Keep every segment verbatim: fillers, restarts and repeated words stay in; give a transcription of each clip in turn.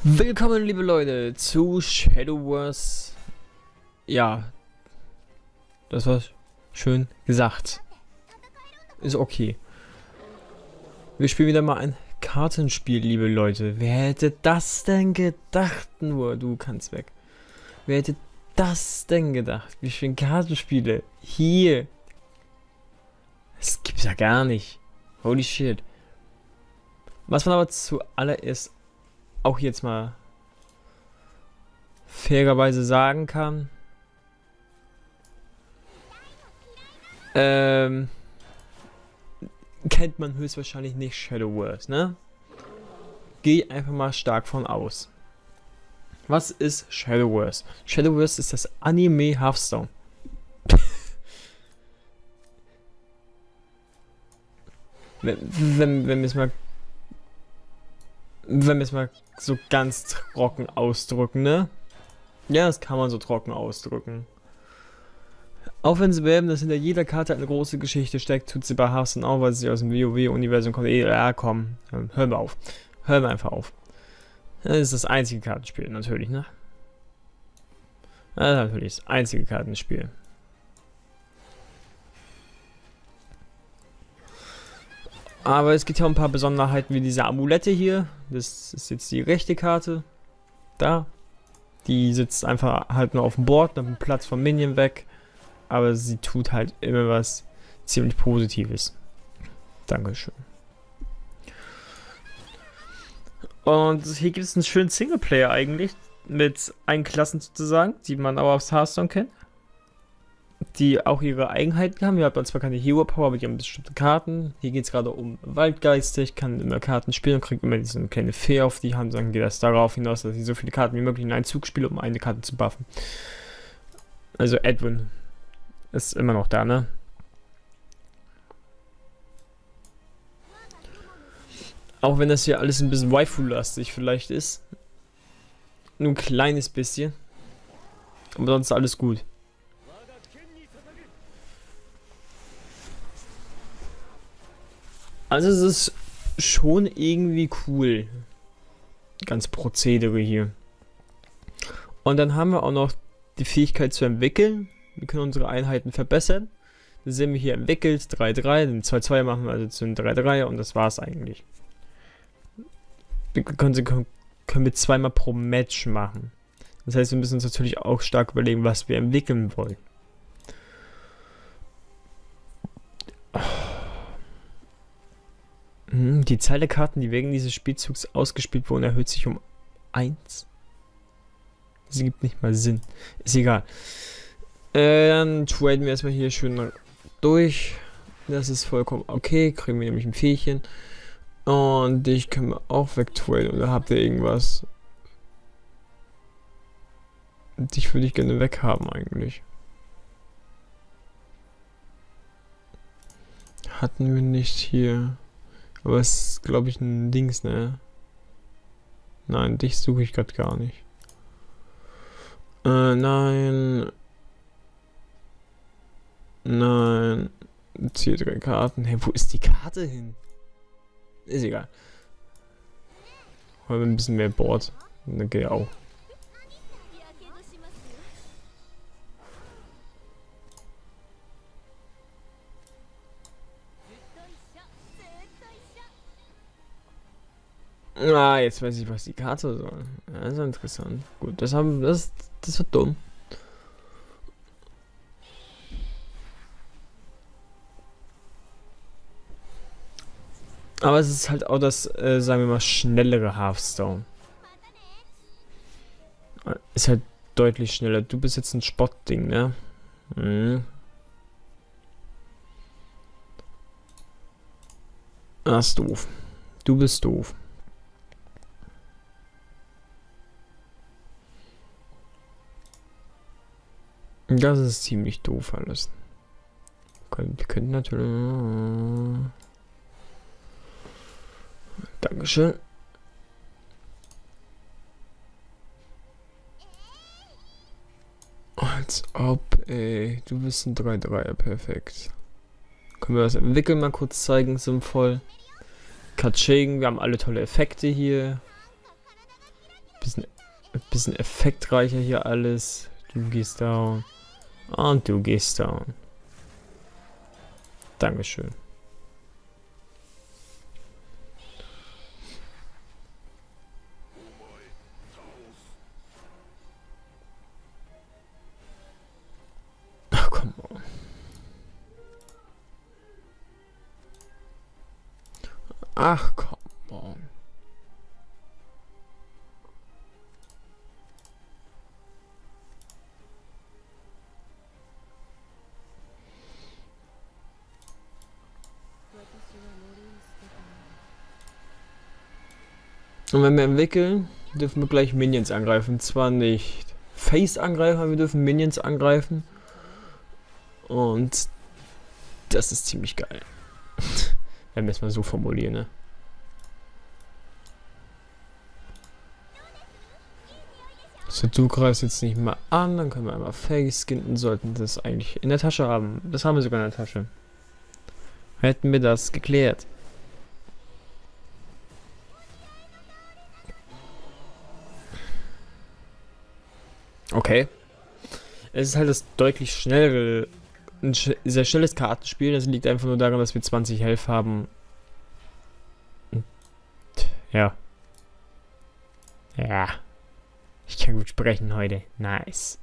Willkommen, liebe Leute, zu Shadow Wars. Ja, das war schön gesagt. Ist okay. Wir spielen wieder mal ein Kartenspiel, liebe Leute. Wer hätte das denn gedacht? Nur, du kannst weg. Wer hätte das denn gedacht? Wir spielen Kartenspiele. Hier. Das gibt's ja gar nicht. Holy shit. Was man aber zuallererst auch jetzt mal fairerweise sagen kann, ähm, kennt man höchstwahrscheinlich nicht Shadow Wars, ne? Geh einfach mal stark von aus. Was ist Shadow Wars? Shadow Wars ist das Anime Hearthstone. wenn, wenn, wenn wir es mal wenn wir es mal so ganz trocken ausdrücken, ne? Ja, das kann man so trocken ausdrücken. Auch wenn sie werben, dass hinter jeder Karte eine große Geschichte steckt, tut sie bei Hearthstone auch, weil sie aus dem WoW-Universum kommt. Ja, komm, hören wir auf. Hören wir einfach auf. Das ist das einzige Kartenspiel, natürlich, ne? Das ist natürlich das einzige Kartenspiel. Aber es gibt ja auch ein paar Besonderheiten wie diese Amulette hier. Das ist jetzt die rechte Karte. Da. Die sitzt einfach halt nur auf dem Board, nimmt den Platz vom Minion weg. Aber sie tut halt immer was ziemlich Positives. Dankeschön. Und hier gibt es einen schönen Singleplayer eigentlich. Mit einen Klassen sozusagen, die man aber aus Hearthstone kennt. Die auch ihre Eigenheiten haben. Hier hat man zwar keine Hero Power, aber die haben bestimmte Karten. Hier geht es gerade um Waldgeister. Ich kann immer Karten spielen und kriege immer so eine kleine Fee auf die Hand. Dann geht das darauf hinaus, dass ich so viele Karten wie möglich in einen Zug spiele, um eine Karte zu buffen. Also Edwin ist immer noch da, ne? Auch wenn das hier alles ein bisschen Waifu-lastig vielleicht ist. Nur ein kleines bisschen. Aber sonst alles gut. Also es ist schon irgendwie cool. Ganz Prozedere hier. Und dann haben wir auch noch die Fähigkeit zu entwickeln. Wir können unsere Einheiten verbessern. Das sehen wir hier entwickelt. drei drei. Den zwei zwei machen wir also zu einem drei drei und das war's eigentlich. Wir können, können wir zweimal pro Match machen. Das heißt, wir müssen uns natürlich auch stark überlegen, was wir entwickeln wollen. Die Zahl der Karten, die wegen dieses Spielzugs ausgespielt wurden, erhöht sich um eins. Das ergibt nicht mal Sinn. Ist egal. Äh, dann traden wir erstmal hier schön durch. Das ist vollkommen okay. Kriegen wir nämlich ein Viehchen. Und dich können wir auch wegtraden. Oder habt ihr irgendwas? Dich würde ich gerne weghaben eigentlich. Hatten wir nicht hier. Aber es ist, glaube ich, ein Dings, ne? Nein, dich suche ich gerade gar nicht. Äh, nein. Nein. Ziehe drei Karten. Hey, wo ist die Karte hin? Ist egal. Haben wir ein bisschen mehr Board. Dann geht auch. Ah, jetzt weiß ich, was die Karte soll. Ja, das ist interessant. Gut, das haben das das wird dumm. Aber es ist halt auch das, äh, sagen wir mal, schnellere Hearthstone. Ist halt deutlich schneller. Du bist jetzt ein Spottding, ne? Mhm. Ah, ist doof. Du bist doof. Das ist ziemlich doof alles. Wir könnten natürlich... Dankeschön. Als ob, ey. Du bist ein drei drei, perfekt. Können wir das entwickeln mal kurz zeigen, sinnvoll. Kaching, wir haben alle tolle Effekte hier. Ein bisschen effektreicher hier alles. Du gehst down. Und du gehst down. Dankeschön. Ach, komm on. Ach, komm on. Und wenn wir entwickeln, dürfen wir gleich Minions angreifen. Zwar nicht Face angreifen, aber wir dürfen Minions angreifen. Und das ist ziemlich geil. Wenn wir es mal so formulieren, ne? So, du greifst jetzt nicht mal an, dann können wir einmal Face skinnen, sollten das eigentlich in der Tasche haben. Das haben wir sogar in der Tasche. Hätten wir das geklärt. Okay. Es ist halt das deutlich schnellere, ein sch sehr schnelles Kartenspiel. Das liegt einfach nur daran, dass wir zwanzig Health haben. Und ja. Ja. Ich kann gut sprechen heute. Nice.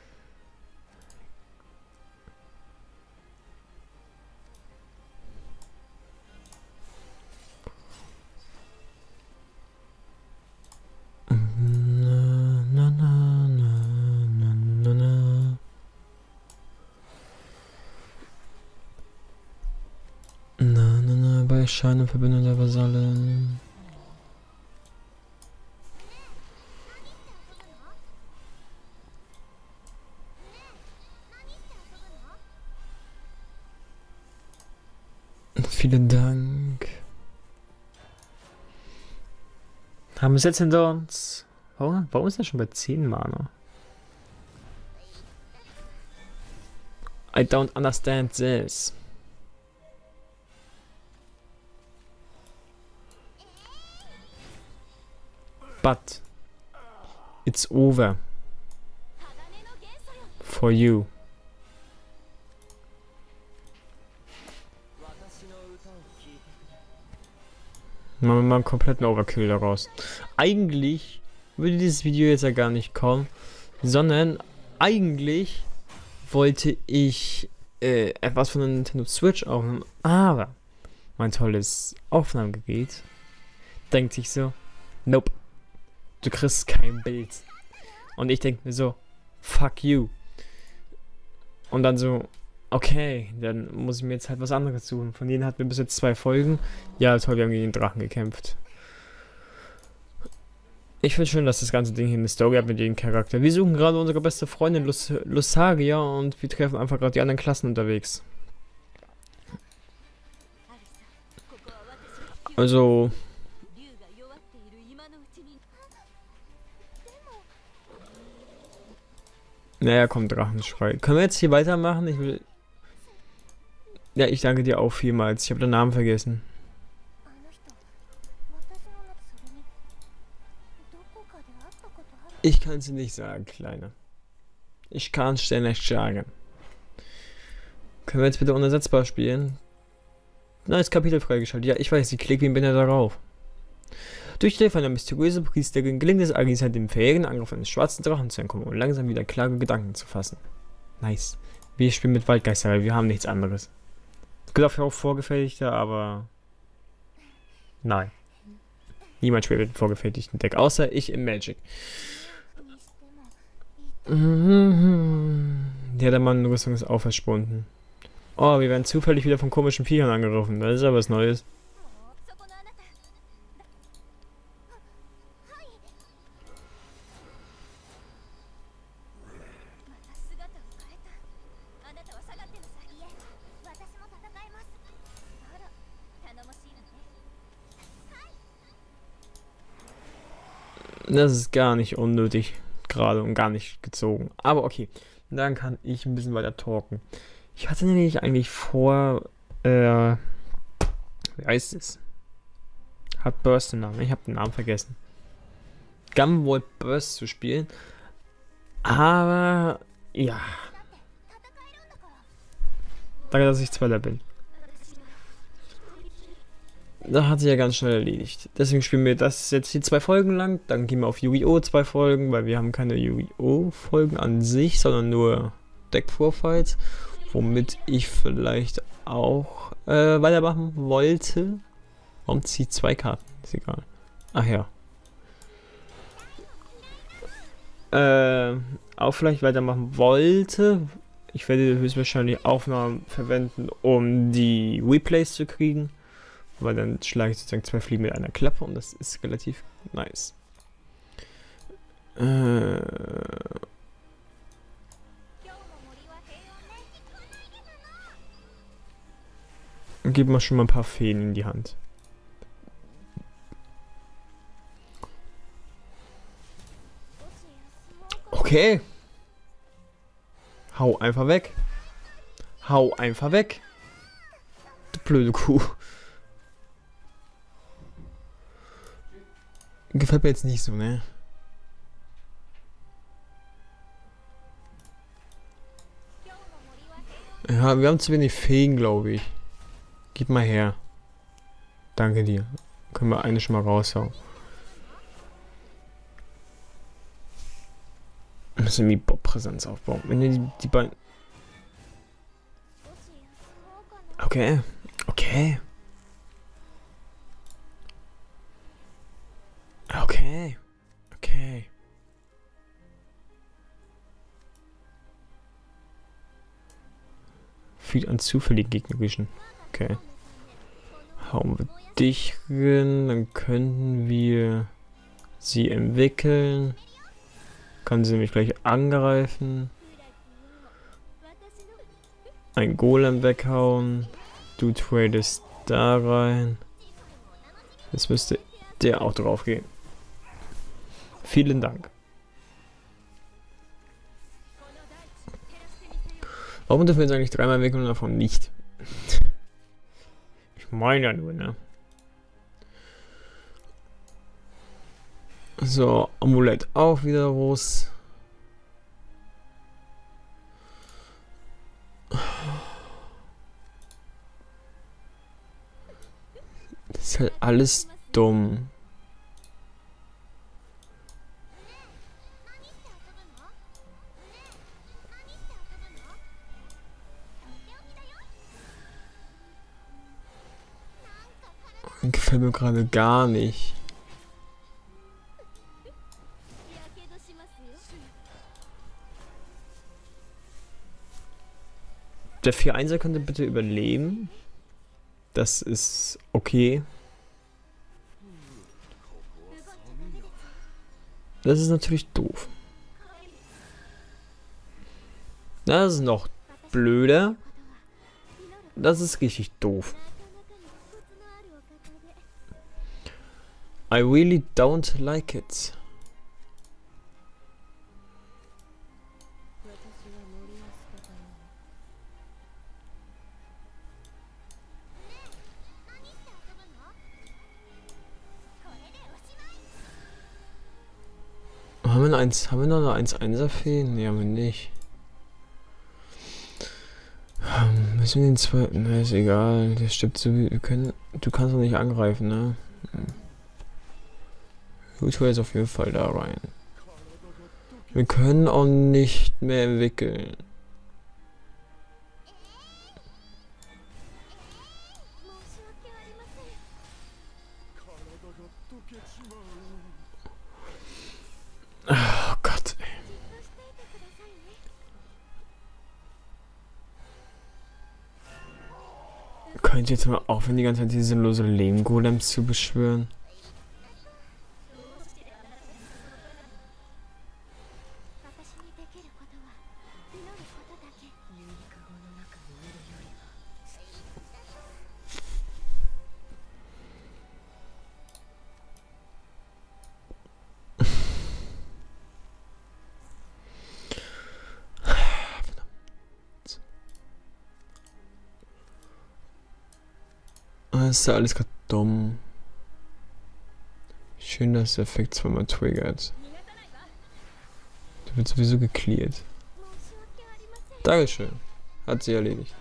Scheine Verbindung der Vasallen. Vielen Dank. Haben wir es jetzt hinter uns? Warum, warum ist er schon bei zehn Mana? I don't understand this. But it's over for you. Machen wir mal einen kompletten Overkill daraus. Eigentlich würde dieses Video jetzt ja gar nicht kommen, sondern eigentlich wollte ich äh, etwas von der Nintendo Switch aufnehmen, aber mein tolles Aufnahmegerät denkt sich so, nope. Du kriegst kein Bild. Und ich denke mir so, fuck you. Und dann so, okay, dann muss ich mir jetzt halt was anderes suchen. Von denen hatten wir bis jetzt zwei Folgen. Ja, toll, wir haben gegen den Drachen gekämpft. Ich finde schön, dass das ganze Ding hier eine Story hat mit jedem Charakter. Wir suchen gerade unsere beste Freundin Lus Lusaria und wir treffen einfach gerade die anderen Klassen unterwegs. Also... Naja, komm, Drachenschrei. Können wir jetzt hier weitermachen? Ich will... Ja, ich danke dir auch vielmals. Ich habe den Namen vergessen. Ich kann es dir nicht sagen, Kleiner. Ich kann es dir nicht sagen. Können wir jetzt bitte unersetzbar spielen? Neues Kapitel freigeschaltet. Ja, ich weiß, ich klicke wie ein Binder darauf. Durch die Hilfe einer mysteriösen Priesterin gelingt es Agnes halt dem verheerenden Angriff eines schwarzen Drachen zu entkommen und langsam wieder klare Gedanken zu fassen. Nice. Wir spielen mit Waldgeister, weil wir haben nichts anderes. Es gibt auch vorgefertigte, aber... Nein. Niemand spielt mit einem vorgefertigten Deck, außer ich im Magic. Der der Mann-Rüstung ist auch verschwunden. Oh, wir werden zufällig wieder von komischen Viechern angegriffen. Das ist aber was Neues. Das ist gar nicht unnötig, gerade und gar nicht gezogen. Aber okay, dann kann ich ein bisschen weiter talken. Ich hatte nämlich eigentlich vor, äh, wie heißt es? Hat Burst den Namen? Ich habe den Namen vergessen. Gunvolt Burst zu spielen. Aber ja. Danke, dass ich Zweiter bin. Da hat sich ja ganz schnell erledigt. Deswegen spielen wir das jetzt hier zwei Folgen lang. Dann gehen wir auf Yu-Gi-Oh! Zwei Folgen, weil wir haben keine Yu-Gi-Oh! Folgen an sich, sondern nur Deck-Profiles. Womit ich vielleicht auch äh, weitermachen wollte. Warum zieht zwei Karten? Ist egal. Ach ja. Äh, auch vielleicht weitermachen wollte. Ich werde höchstwahrscheinlich Aufnahmen verwenden, um die Replays zu kriegen. Weil dann schlage ich sozusagen zwei Fliegen mit einer Klappe und das ist relativ nice. Äh. Gib mal schon mal ein paar Feen in die Hand. Okay. Hau einfach weg. Hau einfach weg. Du blöde Kuh. Gefällt mir jetzt nicht so, ne? Ja, wir haben zu wenig Feen, glaube ich. Gib mal her. Danke dir. Können wir eine schon mal raushauen. Wir müssen irgendwie Bob-Präsenz aufbauen. Wenn ihr die, die beiden... Okay. Okay. Okay. Okay. Viel an zufälligen gegnerischen. Okay. Hauen wir dich rein, dann könnten wir sie entwickeln. Kann sie nämlich gleich angreifen. Ein Golem weghauen. Du tradest da rein. Jetzt müsste der auch drauf gehen. Vielen Dank. Warum dürfen wir jetzt eigentlich dreimal wickeln und davon nicht? Ich meine ja nur, ne? So, Amulett auch wieder raus. Das ist halt alles dumm. Gefällt mir gerade gar nicht. Der vier Einser könnte bitte überleben. Das ist okay. Das ist natürlich doof. Das ist noch blöder. Das ist richtig doof. I really don't like it. Haben wir, eine eins, haben wir noch eine eins Einser Fee? Ne, haben wir nicht. Ähm, müssen wir den zweiten? Ne, ist egal. Der stirbt so wie. Wir können. Du kannst doch nicht angreifen, ne? Hm. Gut, jetzt auf jeden Fall da rein. Wir können auch nicht mehr entwickeln. Oh Gott, ey. Könnt ihr jetzt mal aufhören, die ganze Zeit diese sinnlose Lehmgolems zu beschwören? Das ist ja alles gerade dumm. Schön, dass der Effekt zweimal triggert. Der wird sowieso gecleart. Dankeschön. Hat sie erledigt.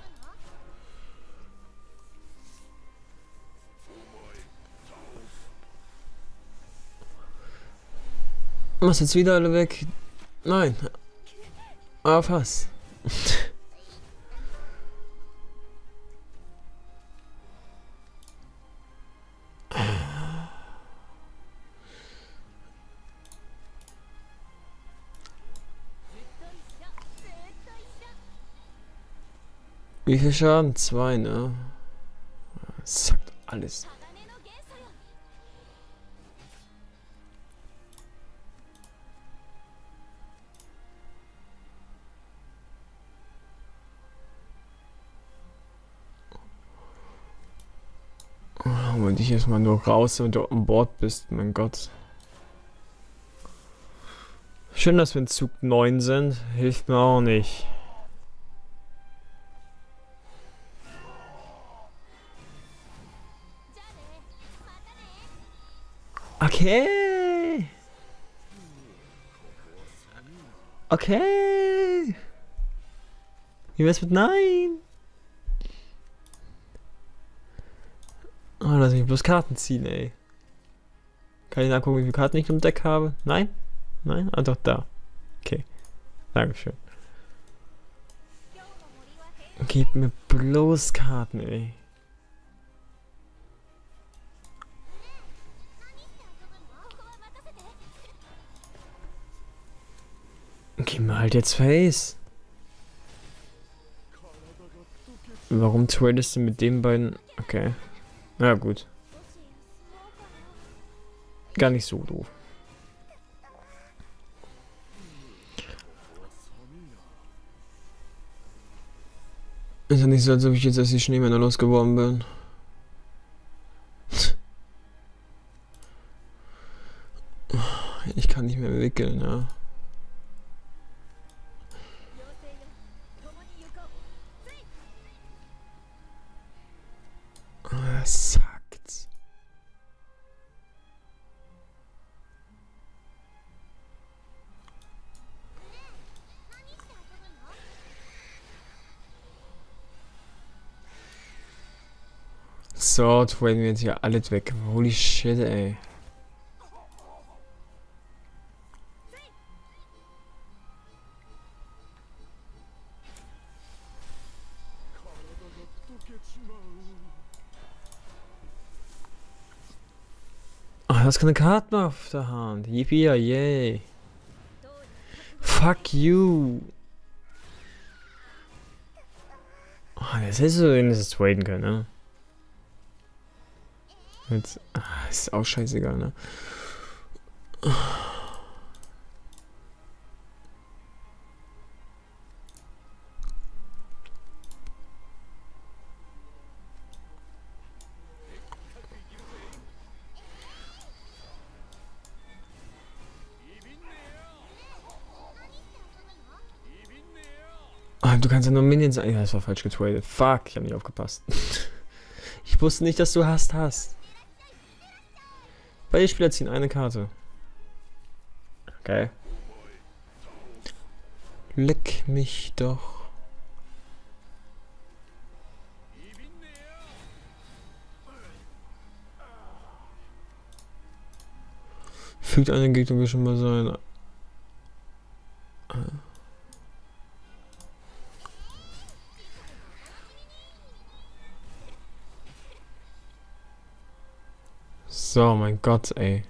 Machst jetzt wieder alle weg? Nein. Aber fast. Wie viel Schaden? Zwei, ne? Das sagt alles. Hol dich erstmal nur raus, wenn du an Bord bist, mein Gott. Schön, dass wir in Zug neun sind. Hilft mir auch nicht. Okay. Okay. Wie wär's mit nein? Oh, lass mich bloß Karten ziehen, ey. Kann ich nachgucken, wie viele Karten ich im Deck habe? Nein? Nein? Ah, doch, da. Okay. Dankeschön. Gib mir bloß Karten, ey. Gib mir halt jetzt Face. Warum tradest du mit den beiden? Okay. Na gut. Gar nicht so doof. Ist ja nicht so, als ob ich jetzt erst die Schneemänner losgeworden bin. Ich kann nicht mehr wickeln, ja. Das sackt. So, traden wir jetzt hier alles weg. Holy shit, ey. Ah, du hast keine Karten auf der Hand. Yippie, yay. Fuck you. Ah, das hättest du wenigstens traden können, ne? Jetzt, ah, ist auch scheißegal, ne? Ah, du kannst ja nur Minions ein. Ja, das war falsch getradet. Fuck, ich hab nicht aufgepasst. Ich wusste nicht, dass du Hast hast. Beide Spieler ziehen eine Karte. Okay. Leck mich doch. Fügt eine Gegner schon mal sein. So, mein Gott, ey.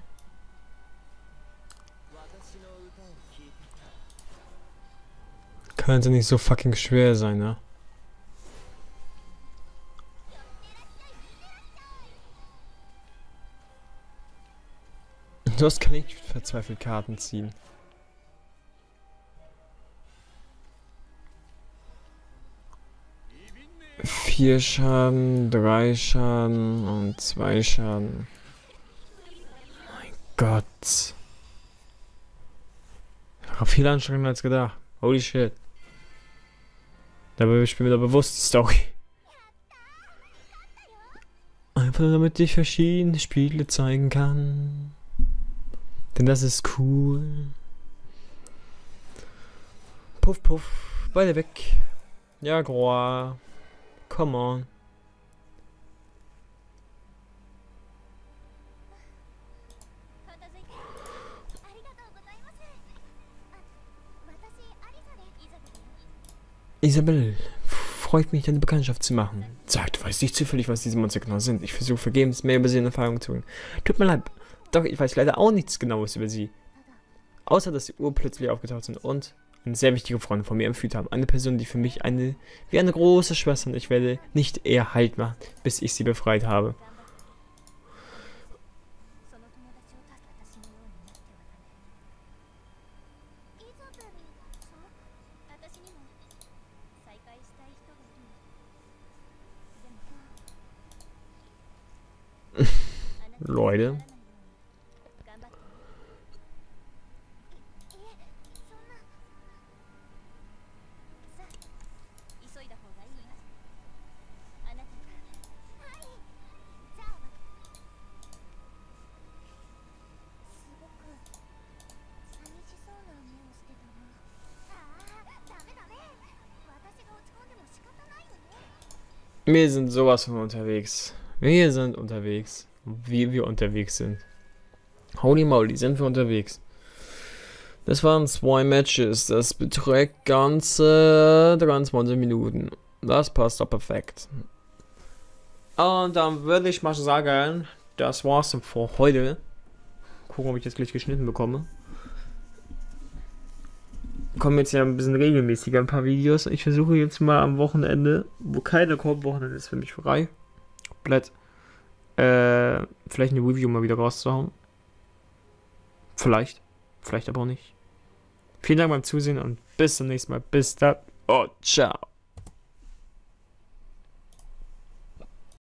Kann ja nicht so fucking schwer sein, ne? Du hast kann ich verzweifelt Karten ziehen. Vier Schaden, drei Schaden und zwei Schaden. Mein Gott. Ich hab viel anstrengender als gedacht. Holy shit. Dabei spielen wir da bewusst die Story. Einfach nur damit ich verschiedene Spiele zeigen kann. Denn das ist cool. Puff, puff. Beide weg. Ja, Groa. Come on. Isabel, freut mich, deine Bekanntschaft zu machen. Sag, du weißt nicht zufällig, was diese Monster genau sind. Ich versuche vergebens mehr über sie in Erfahrung zu bringen. Tut mir leid, doch ich weiß leider auch nichts Genaues über sie. Außer, dass sie urplötzlich aufgetaucht sind und eine sehr wichtige Freundin von mir entführt haben. Eine Person, die für mich eine wie eine große Schwester und ich werde nicht eher Halt machen, bis ich sie befreit habe. Leute. Wir sind sowas von unterwegs. Wir sind unterwegs. Wie wir unterwegs sind. Holy moly, sind wir unterwegs. Das waren zwei Matches. Das beträgt ganze dreiundzwanzig Minuten. Das passt doch perfekt. Und dann würde ich mal sagen, das war's für heute. Gucken, ob ich jetzt gleich geschnitten bekomme. Kommen jetzt ja ein bisschen regelmäßiger ein paar Videos. Ich versuche jetzt mal am Wochenende, wo keine kommt, Wochenende ist für mich frei. Komplett. Äh, vielleicht eine Review mal wieder rauszuhauen. Vielleicht. Vielleicht aber auch nicht. Vielen Dank beim Zusehen und bis zum nächsten Mal. Bis dann. Und ciao.